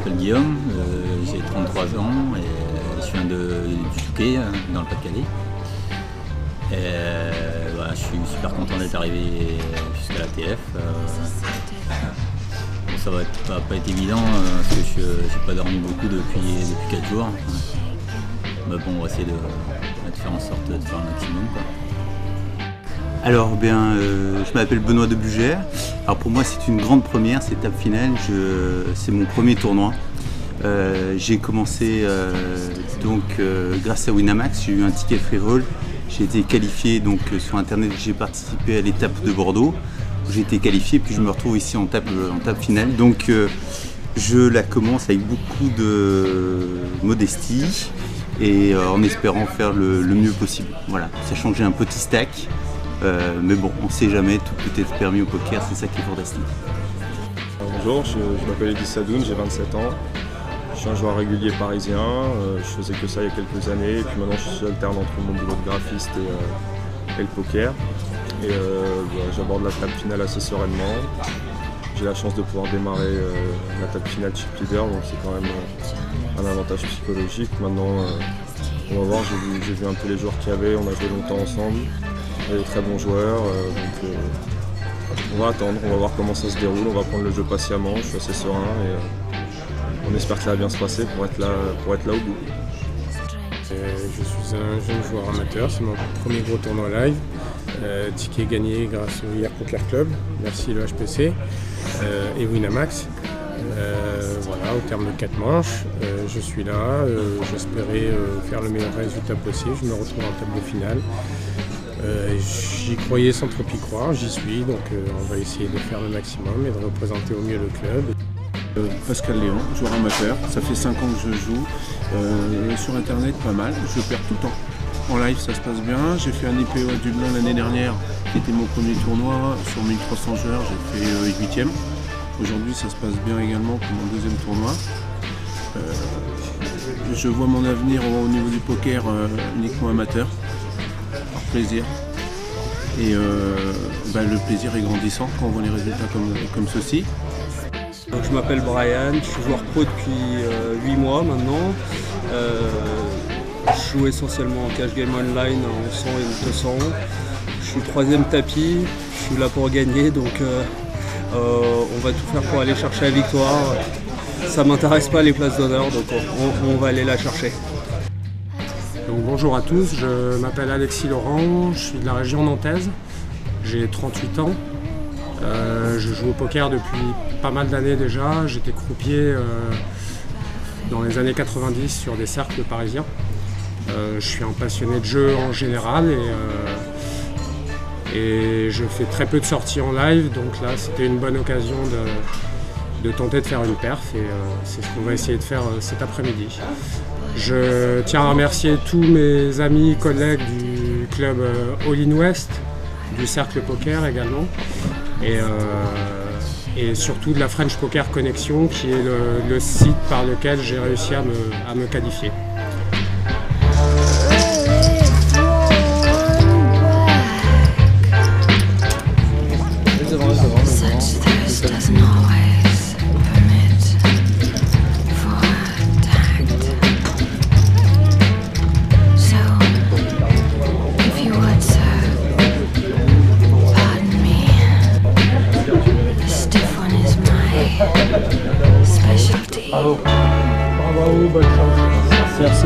m'appelle Guillaume, j'ai 33 ans et je viens du Touquet, dans le Pas-de-Calais. Voilà, je suis super content d'être arrivé jusqu'à la TF. Bon, ça va pas être évident parce que je n'ai pas dormi beaucoup depuis 4 jours. Mais bon, on va essayer de faire en sorte de faire un maximum, quoi. Alors, je m'appelle Benoît de Bugère. Alors pour moi, c'est une grande première, c'est étape finale. C'est mon premier tournoi. J'ai commencé grâce à Winamax, j'ai eu un ticket free roll. J'ai été qualifié sur internet, j'ai participé à l'étape de Bordeaux. J'ai été qualifié, puis je me retrouve ici en table finale. Donc je la commence avec beaucoup de modestie et en espérant faire le mieux possible. Voilà, sachant que j'ai un petit stack. Mais bon, on ne sait jamais, tout peut être permis au poker, c'est ça qui est fantastique. Bonjour, je m'appelle Edis Sadoun, j'ai 27 ans. Je suis un joueur régulier parisien, je faisais que ça il y a quelques années, et puis maintenant je suis alterne entre mon boulot de graphiste et le poker. Et j'aborde la table finale assez sereinement. J'ai la chance de pouvoir démarrer la table finale chip leader, donc c'est quand même un avantage psychologique. Maintenant, on va voir, j'ai vu un peu les joueurs qu'il y avait, on a joué longtemps ensemble. Il y a des très bons joueurs, donc on va attendre, on va voir comment ça se déroule, on va prendre le jeu patiemment, je suis assez serein et on espère que ça va bien se passer pour être là au bout. Je suis un jeune joueur amateur, c'est mon premier gros tournoi live. Ticket gagné grâce au IR Poker Club, merci le HPC et Winamax. Voilà, au terme de 4 manches, je suis là, j'espérais faire le meilleur résultat possible, je me retrouve en table de finale. J'y croyais sans trop y croire, j'y suis, donc on va essayer de faire le maximum et de représenter au mieux le club. Pascal Léon, joueur amateur, ça fait 5 ans que je joue, sur internet pas mal, je perds tout le temps. En live ça se passe bien, j'ai fait un IPO à Dublin l'année dernière, qui était mon premier tournoi, sur 1300 joueurs j'ai fait 8e. Aujourd'hui ça se passe bien également pour mon deuxième tournoi. Je vois mon avenir au niveau du poker uniquement amateur. Par plaisir. Et le plaisir est grandissant quand on voit les résultats comme ceci. Donc, je m'appelle Brian, je suis joueur pro depuis 8 mois maintenant. Je joue essentiellement en cash game online en 100 et 200. Je suis 3e tapis, je suis là pour gagner, donc on va tout faire pour aller chercher la victoire. Ça ne m'intéresse pas les places d'honneur, donc on va aller la chercher. Donc, bonjour à tous, je m'appelle Alexis Laurent, je suis de la région nantaise, j'ai 38 ans. Je joue au poker depuis pas mal d'années déjà, j'étais croupier dans les années 90 sur des cercles parisiens. Je suis un passionné de jeu en général et je fais très peu de sorties en live, donc là c'était une bonne occasion de tenter de faire une perf et c'est ce qu'on va essayer de faire cet après-midi. Je tiens à remercier tous mes amis, collègues du club All In West, du cercle poker également, et surtout de la French Poker Connection, qui est le site par lequel j'ai réussi à me qualifier. Bravo. Bravo, bonne chance. Merci.